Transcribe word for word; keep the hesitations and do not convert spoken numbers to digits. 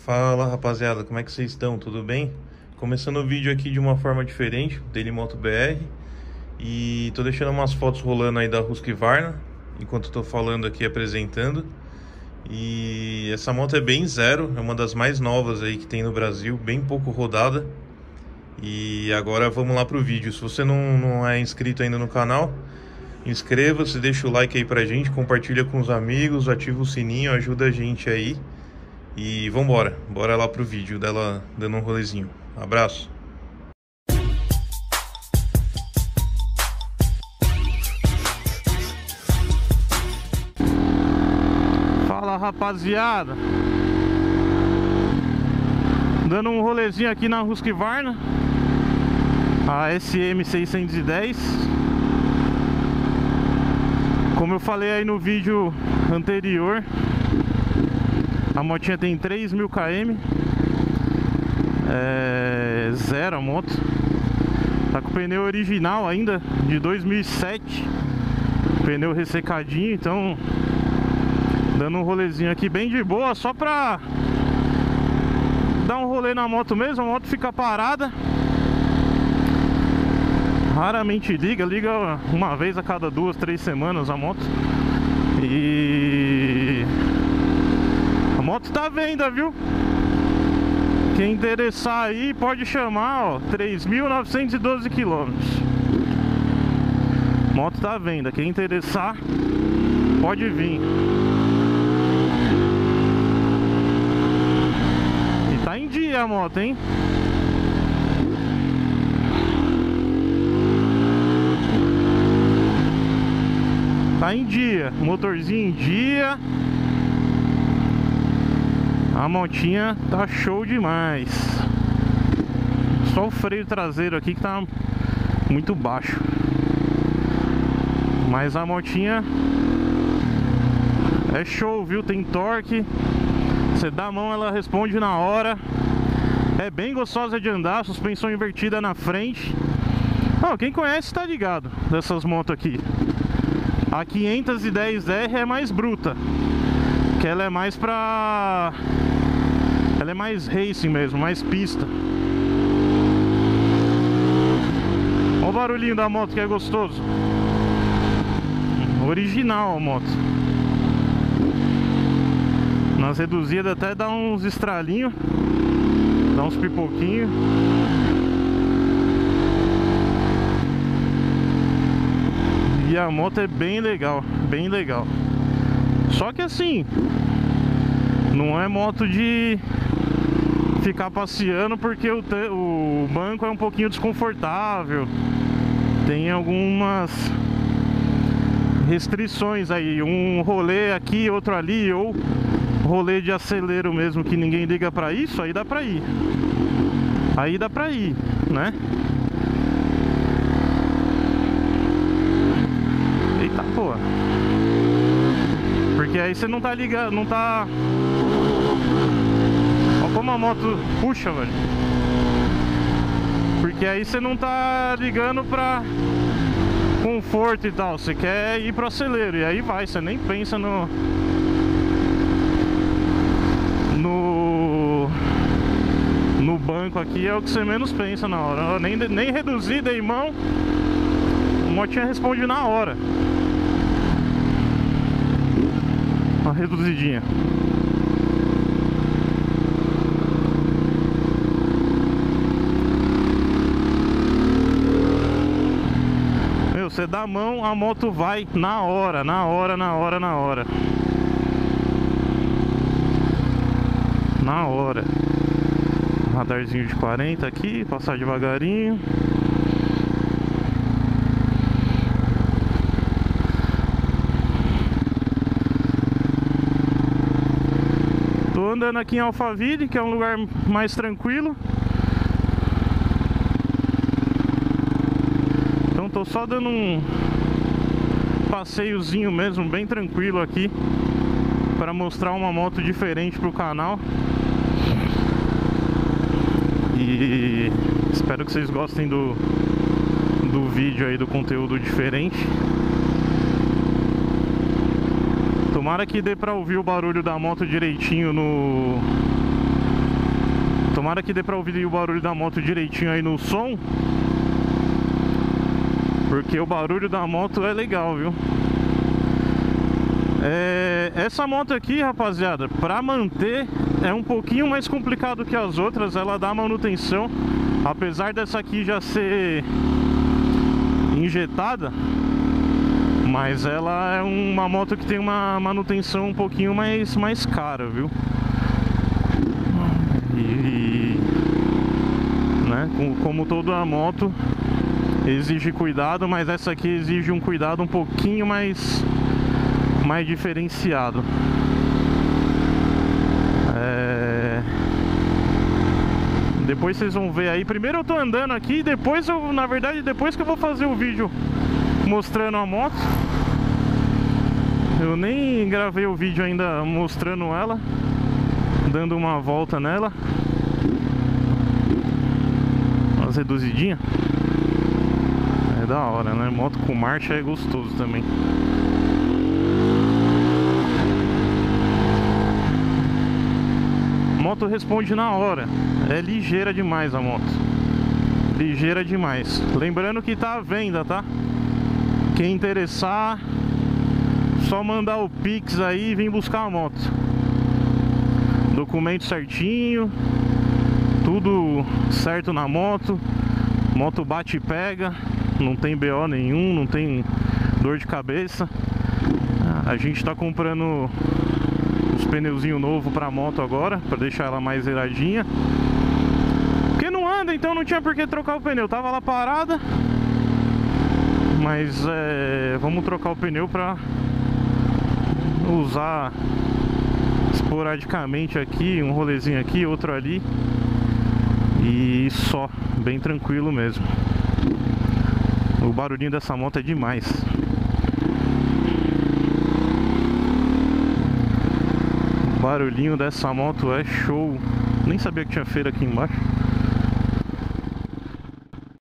Fala rapaziada, como é que vocês estão? Tudo bem? Começando o vídeo aqui de uma forma diferente, Daily Moto B R. E tô deixando umas fotos rolando aí da Husqvarna, enquanto tô falando aqui, apresentando. E essa moto é bem zero, é uma das mais novas aí que tem no Brasil, bem pouco rodada. E agora vamos lá pro vídeo. Se você não, não é inscrito ainda no canal, inscreva-se, deixa o like aí pra gente, compartilha com os amigos, ativa o sininho, ajuda a gente aí. E vambora, bora lá pro vídeo dela dando um rolezinho. Abraço. Fala rapaziada, dando um rolezinho aqui na Husqvarna, a S M seiscentos e dez. Como eu falei aí no vídeo anterior, a motinha tem três mil quilômetros, é zero a moto. Tá com o pneu original ainda, de dois mil e sete, pneu ressecadinho. Então dando um rolezinho aqui bem de boa, só pra dar um rolê na moto mesmo. A moto fica parada, raramente liga, liga uma vez a cada duas, três semanas a moto. E a moto tá à venda, viu? Quem interessar aí pode chamar, ó, três mil novecentos e doze quilômetros. Moto tá à venda, quem interessar pode vir. E tá em dia a moto, hein? Tá em dia, motorzinho em dia. A motinha tá show demais. Só o freio traseiro aqui que tá muito baixo, mas a motinha é show, viu? Tem torque, você dá a mão, ela responde na hora. É bem gostosa de andar, suspensão invertida na frente. Oh, quem conhece tá ligado dessas motos aqui. A quinhentos e dez R é mais bruta, que ela é mais pra... ela é mais racing mesmo, mais pista. Olha o barulhinho da moto que é gostoso. Original a moto. Nas reduzidas até dá uns estralinhos, dá uns pipoquinhos. E a moto é bem legal, bem legal. Só que assim, não é moto de ficar passeando, porque o, te, o banco é um pouquinho desconfortável. Tem algumas restrições aí, um rolê aqui, outro ali, ou rolê de acelero mesmo, que ninguém liga pra isso, aí dá pra ir. Aí dá pra ir, né? Eita porra. Porque aí você não tá ligado, não tá... Olha como a moto puxa, velho. Porque aí você não tá ligando pra conforto e tal, você quer ir pro acelero, e aí vai, você nem pensa no no no banco aqui, é o que você menos pensa na hora. Nem, nem reduzida em mão, a motinha responde na hora. Uma reduzidinha. Meu, você dá a mão, a moto vai na hora, na hora, na hora, na hora. Na hora. Radarzinho de quarenta aqui, passar devagarinho. Tô andando aqui em Alphaville, que é um lugar mais tranquilo. Então tô só dando um passeiozinho mesmo, bem tranquilo aqui, para mostrar uma moto diferente pro canal. E espero que vocês gostem do, do vídeo aí, do conteúdo diferente. Tomara que dê pra ouvir o barulho da moto direitinho no, Tomara que dê pra ouvir o barulho da moto direitinho aí no som, porque o barulho da moto é legal, viu? É, essa moto aqui, rapaziada, pra manter é um pouquinho mais complicado que as outras. Ela dá manutenção, apesar dessa aqui já ser injetada, mas ela é uma moto que tem uma manutenção um pouquinho mais, mais cara, viu? E, né, como toda moto exige cuidado, mas essa aqui exige um cuidado um pouquinho mais mais diferenciado. É... Depois vocês vão ver aí. Primeiro eu tô andando aqui, depois eu, na verdade, depois que eu vou fazer o vídeo mostrando a moto. Eu nem gravei o vídeo ainda mostrando ela, dando uma volta nela. Umas reduzidinhas. É da hora, né? Moto com marcha é gostoso também. A moto responde na hora. É ligeira demais a moto. Ligeira demais. Lembrando que tá à venda, tá? Quem interessar, só mandar o Pix aí e vir buscar a moto. Documento certinho, tudo certo na moto. Moto bate e pega, não tem B O nenhum, não tem dor de cabeça. A gente tá comprando os pneuzinhos novos pra moto agora, pra deixar ela mais zeiradinha. Porque não anda, então não tinha por que trocar o pneu. Tava lá parada. Mas é, vamos trocar o pneu pra usar esporadicamente aqui, um rolezinho aqui, outro ali. E só, bem tranquilo mesmo. O barulhinho dessa moto é demais. O barulhinho dessa moto é show. Nem sabia que tinha feira aqui embaixo.